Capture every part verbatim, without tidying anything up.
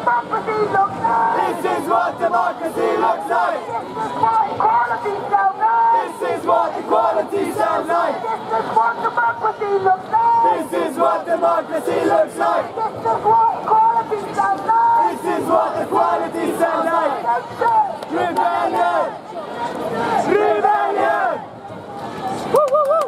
democracy looks like. This is what democracy looks like. This is what equality sounds like. This is what equality sounds like. This is what democracy looks like. This is what democracy looks like. This is what equality sounds like. This is what equality sounds like. Rebellion! Rebellion! Woo, woo, woo.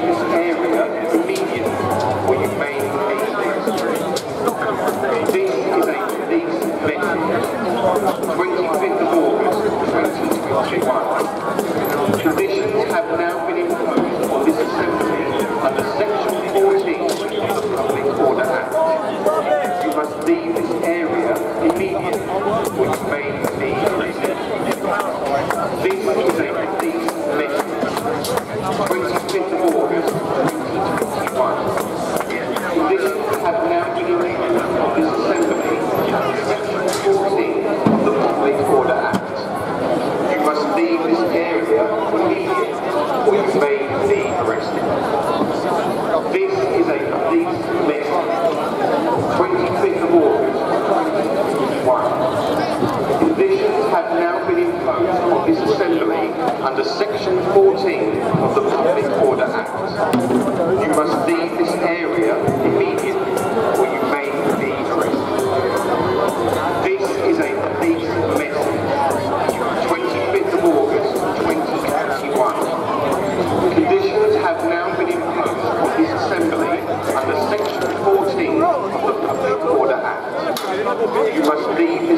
this area immediately, or you may leave this. This is a police message. twenty-fifth of August, twenty twenty-one. Conditions have now been imposed on this assembly under Section fourteen of the Public Order Act. You must leave this area immediately, or you may be arrested. This is a police message. twenty-fifth of August, twenty twenty-one. Conditions have now been imposed on this assembly under Section fourteen of the Public Order Act. You must leave this area immediately, or you may be arrested. This is a police message. twenty-fifth of August, twenty twenty-one. Conditions have now been imposed on this assembly under Section fourteen of the Public Order Act. You must leave this area immediately, or you may be arrested. This is a police message. twenty-fifth of August, twenty twenty-one. Conditions have now been imposed on this assembly under Section fourteen of the Public Order Act. You must leave this